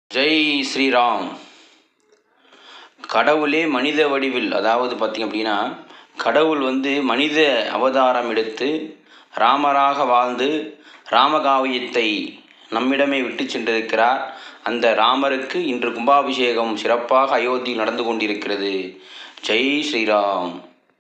ஜெய் ஸ்ரீராம். கடவுளே மனித வடிவில், அதாவது பார்த்திங்க அப்படின்னா, கடவுள் மனித அவதாரம் எடுத்து ராமராக வாழ்ந்து ராமகாவியத்தை நம்மிடமே விட்டு சென்றிருக்கிறார். அந்த ராமருக்கு இன்று கும்பாபிஷேகம் சிறப்பாக அயோத்தியில் நடந்து கொண்டிருக்கிறது. ஜெய் ஸ்ரீராம்.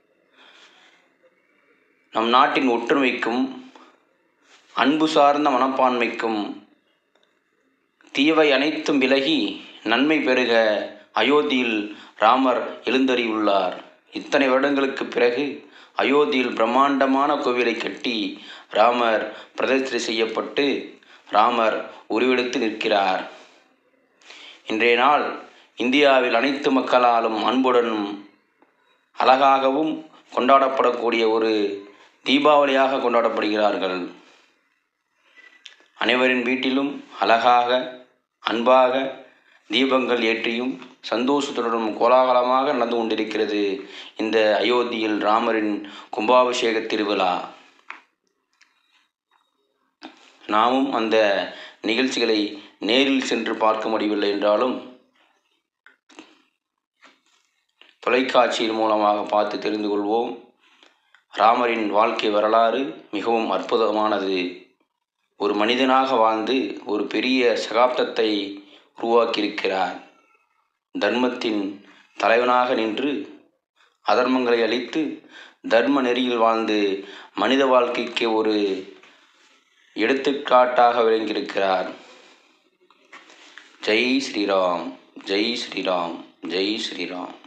நம் நாட்டின் ஒற்றுமைக்கும் அன்பு சார்ந்த மனப்பான்மைக்கும் தீவை அனைத்தும் விலகி நன்மை பெருக அயோத்தியில் ராமர் எழுந்தருளியுள்ளார். இத்தனை வருடங்களுக்கு பிறகு அயோத்தியில் பிரம்மாண்டமான கோவிலை கட்டி ராமர் பிரதிஷ்டை செய்யப்பட்டு ராமர் உருவெடுத்து நிற்கிறார். இன்றைய நாள் இந்தியாவில் அனைத்து மக்களாலும் அன்புடனும் அழகாகவும் கொண்டாடப்படக்கூடிய ஒரு தீபாவளியாக கொண்டாடப்படுகிறார்கள். அனைவரின் வீட்டிலும் அழகாக அன்பாக தீபங்கள் ஏற்றியும் சந்தோஷத்துடனும் கோலாகலமாக நடந்து கொண்டிருக்கிறது இந்த அயோத்தியில் ராமரின் கும்பாபிஷேக திருவிழா. நாமும் அந்த நிகழ்ச்சிகளை நேரில் சென்று பார்க்க முடியவில்லை என்றாலும் தொலைக்காட்சியின் மூலமாக பார்த்து தெரிந்து கொள்வோம். ராமரின் வாழ்க்கை வரலாறு மிகவும் அற்புதமானது. ஒரு மனிதனாக வாழ்ந்து ஒரு பெரிய சகாப்தத்தை உருவாக்கியிருக்கிறார். தர்மத்தின் தலைவனாக நின்று அதர்மங்களை அழித்து தர்ம நெறியில் வாழ்ந்து மனித வாழ்க்கைக்கு ஒரு எடுத்துக்காட்டாக விளங்கியிருக்கிறார். ஜெய் ஸ்ரீராம், ஜெய் ஸ்ரீராம், ஜெய் ஸ்ரீராம்.